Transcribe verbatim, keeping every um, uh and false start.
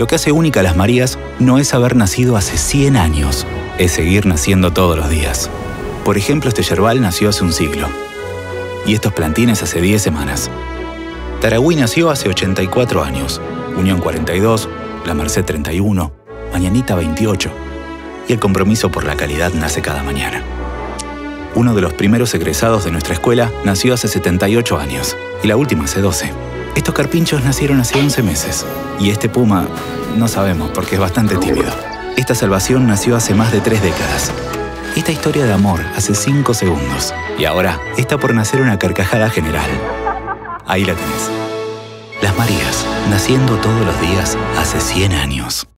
Lo que hace única a las Marías no es haber nacido hace cien años, es seguir naciendo todos los días. Por ejemplo, este yerbal nació hace un siglo. Y estos plantines hace diez semanas. Taragüí nació hace ochenta y cuatro años, Unión cuarenta y dos, La Merced treinta y uno, Mañanita veintiocho. Y el compromiso por la calidad nace cada mañana. Uno de los primeros egresados de nuestra escuela nació hace setenta y ocho años, y la última hace doce. Estos carpinchos nacieron hace once meses, y este puma no sabemos porque es bastante tímido. Esta salvación nació hace más de tres décadas. Esta historia de amor hace cinco segundos, y ahora está por nacer una carcajada general. Ahí la tenés. Las Marías, naciendo todos los días hace cien años.